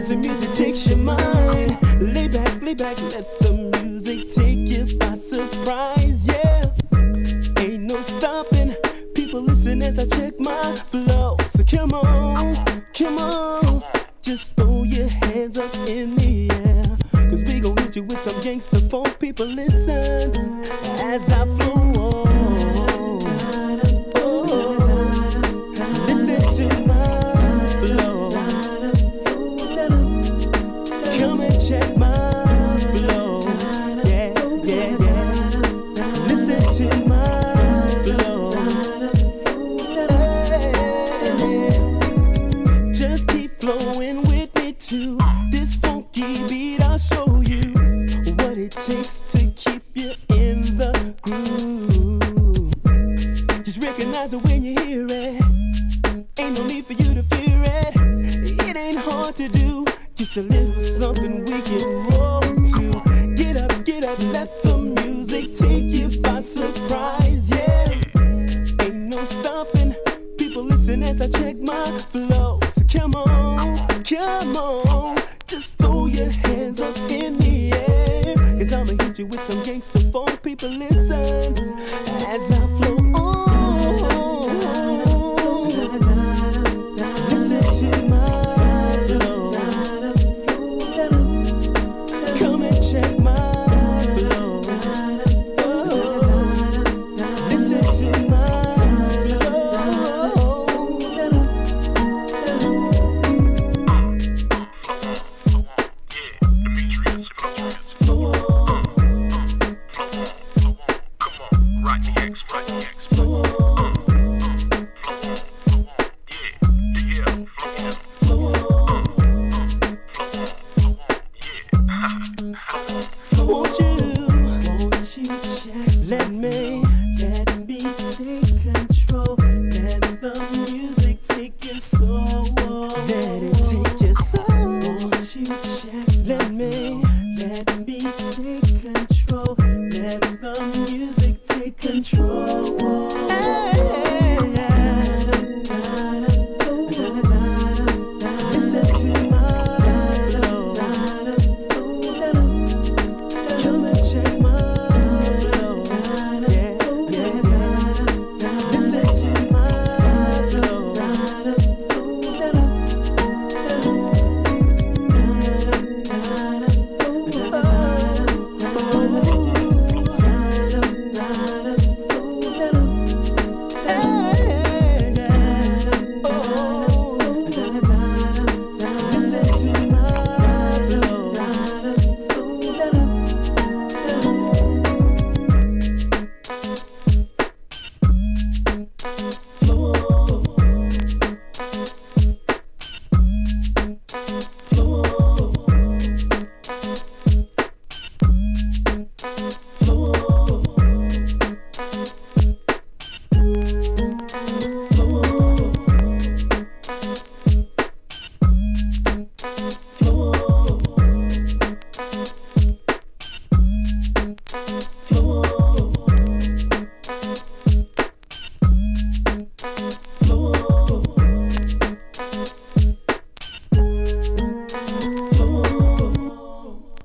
As the music takes your mind, lay back, let the music take you by surprise, yeah. Ain't no stopping, people listen as I check my flow. So come on, just throw your hands up in the air. Cause we gon' hit you with some gangster funk, people listen as I flow on. Listen to my flow. Come and check my flow. Yeah. Listen to my flow. Hey. Just keep flowing with me to this funky beat. I'll show you what it takes to keep you in the groove. Just recognize it when you hear it. Ain't no need for you to fear it. It ain't hard to do. Just a little something we can roll to. Get up, let the music take you by surprise, yeah. Ain't no stopping, people listen as I check my flow. So come on, just throw your hands up in the air. Cause I'ma hit you with some gangster funk, people listen as I